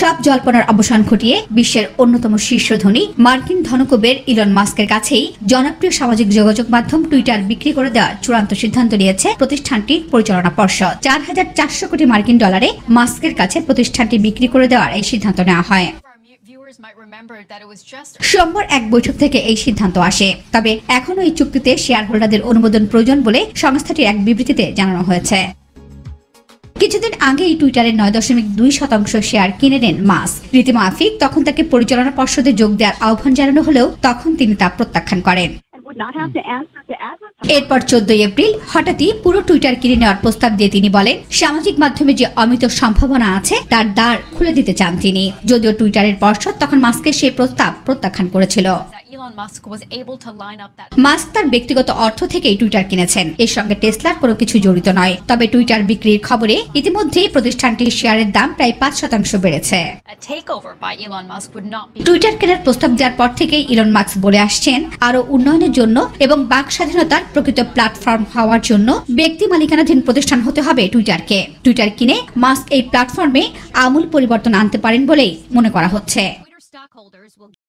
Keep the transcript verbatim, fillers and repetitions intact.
সব জল্পনার অবসান ঘটিয়ে বিশ্বের অন্যতম শীর্ষ ধনী মার্কিন ধনকুবের ইলন মাস্কের কাছেই জনপ্রিয় সামাজিক যোগাযোগ মাধ্যম টুইটার বিক্রি করে দেওয়ার চূড়ান্ত সিদ্ধান্ত নিয়েছে প্রতিষ্ঠানটির পরিচালনা পর্ষদ। চার হাজার চারশো কোটি মার্কিন ডলারে মাস্কের কাছে প্রতিষ্ঠানটি বিক্রি করে দেওয়ার এই সিদ্ধান্ত নেওয়া হয়। সোমবার এক বৈঠক থেকে এই সিদ্ধান্ত আসে, তবে এখনো এই চুক্তিতে শেয়ার হোল্ডারদের অনুমোদন প্রয়োজন বলে সংস্থাটির এক বিবৃতিতে জানানো হয়েছে। কিছুদিন আগেই টুইটারের নয় দশমিক দুই শতাংশ শেয়ার কিনে নেন মাস্ক। রীতিমাফিক তখন তাকে পরিচালনা পর্ষদে যোগ দেওয়ার আহ্বান জানানো হলেও তখন তিনি তা প্রত্যাখ্যান করেন। এরপর চোদ্দই এপ্রিল হঠাৎই পুরো টুইটার কিনে নেওয়ার প্রস্তাব দিয়ে তিনি বলেন, সামাজিক মাধ্যমে যে অমিত সম্ভাবনা আছে তার দ্বার খুলে দিতে চান তিনি। যদিও টুইটারের পর্ষদ তখন মাস্কের সেই প্রস্তাব প্রত্যাখ্যান করেছিল। মাস্ক তার ব্যক্তিগত অর্থ থেকেই টুইটার কিনেছেন, এর সঙ্গে টেসলার কোনো কিছু জড়িত নয়। তবে টুইটার বিক্রির খবরে ইতিমধ্যেই প্রতিষ্ঠানটির শেয়ারের দাম প্রায় পাঁচ শতাংশ বেড়েছে। টুইটার কেনার প্রস্তাব দেওয়ার পর থেকেই ইলন মাস্ক বলে আসছেন, আরো উন্নয়নের জন্য এবং বাক স্বাধীনতার প্রকৃত প্ল্যাটফর্ম হওয়ার জন্য ব্যক্তি মালিকানাধীন প্রতিষ্ঠান হতে হবে টুইটারকে। টুইটার কিনে মাস্ক এই প্ল্যাটফর্মে আমূল পরিবর্তন আনতে পারেন বলেই মনে করা হচ্ছে।